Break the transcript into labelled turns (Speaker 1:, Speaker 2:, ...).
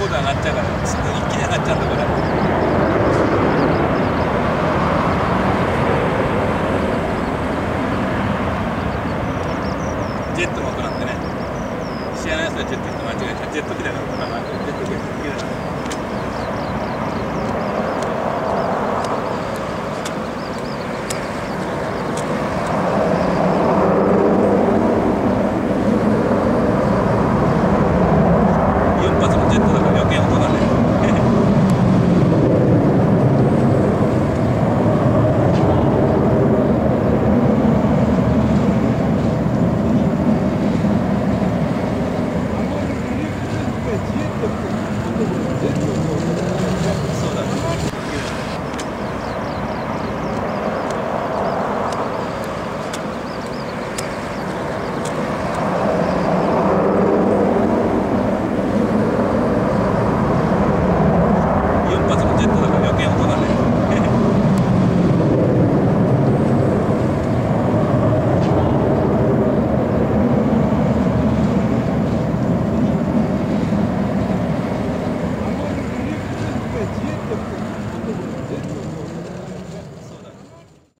Speaker 1: 高度上がっちゃうから、すぐ一気に上がっちゃうんだから。ジェットの音なんてね、知らない人はジェット機と間違えた。ジェット機だから、ジェット機だから。